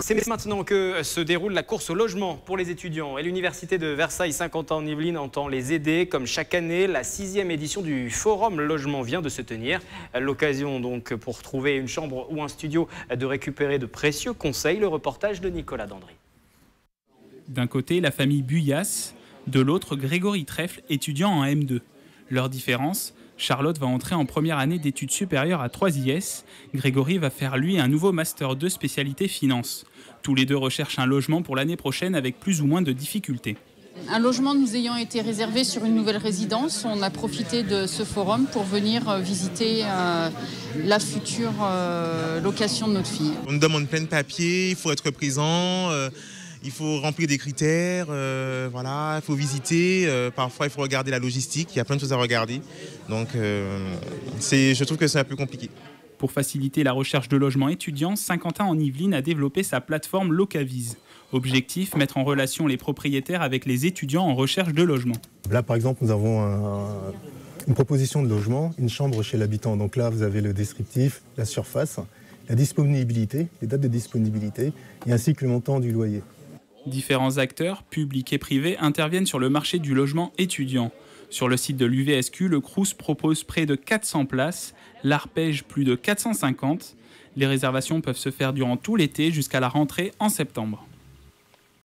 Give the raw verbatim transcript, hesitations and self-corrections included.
C'est maintenant que se déroule la course au logement pour les étudiants. Et l'université de Versailles-Saint-Quentin-en-Yvelines entend les aider. Comme chaque année, la sixième édition du Forum Logement vient de se tenir. L'occasion donc pour trouver une chambre ou un studio de récupérer de précieux conseils. Le reportage de Nicolas Dandry. D'un côté, la famille Buyas, de l'autre, Grégory Trèfle, étudiant en M deux. Leur différence, Charlotte va entrer en première année d'études supérieures à trois I S. Grégory va faire, lui, un nouveau Master deux spécialité finance. Tous les deux recherchent un logement pour l'année prochaine avec plus ou moins de difficultés. Un logement nous ayant été réservé sur une nouvelle résidence, on a profité de ce forum pour venir visiter euh, la future euh, location de notre fille. On nous demande plein de papiers, il faut être présent. Euh... Il faut remplir des critères, euh, voilà, il faut visiter, euh, parfois il faut regarder la logistique, il y a plein de choses à regarder. Donc euh, je trouve que c'est un peu compliqué. Pour faciliter la recherche de logements étudiants, Saint-Quentin-en-Yvelines a développé sa plateforme Locavise. Objectif, mettre en relation les propriétaires avec les étudiants en recherche de logement. Là par exemple, nous avons un, une proposition de logement, une chambre chez l'habitant. Donc là vous avez le descriptif, la surface, la disponibilité, les dates de disponibilité et ainsi que le montant du loyer. Différents acteurs, publics et privés, interviennent sur le marché du logement étudiant. Sur le site de l'U V S Q, le Crous propose près de quatre cents places, l'Arpège plus de quatre cent cinquante. Les réservations peuvent se faire durant tout l'été jusqu'à la rentrée en septembre.